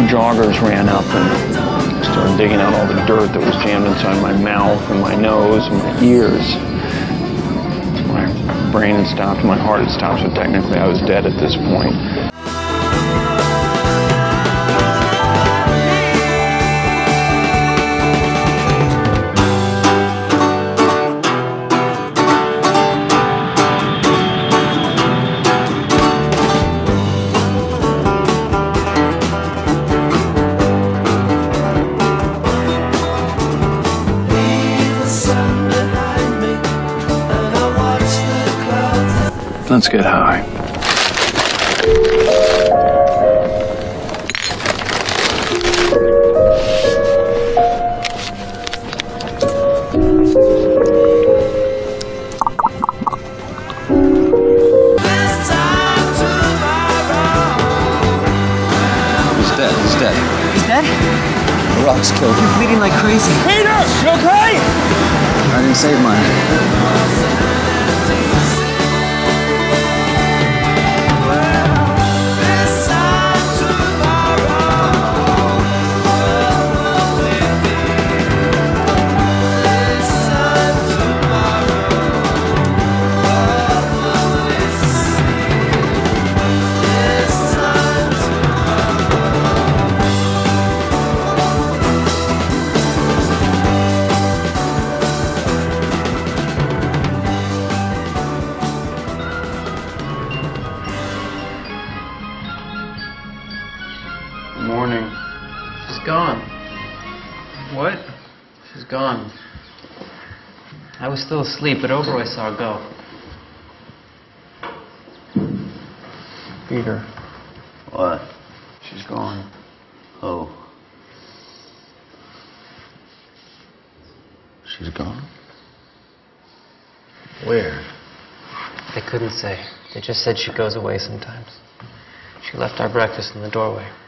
joggers ran up and started digging out all the dirt that was jammed inside my mouth and my nose and my ears. My brain had stopped, my heart had stopped, so technically I was dead at this point. Let's get high. He's dead. He's dead. He's dead? The rock's killed him. He's bleeding like crazy. Peter, you okay? I didn't save mine. Morning. She's gone. What? She's gone. I was still asleep, but over I saw her go. Peter, What? she's gone. Oh. She's gone? Where? They couldn't say. They just said she goes away sometimes. She left our breakfast in the doorway.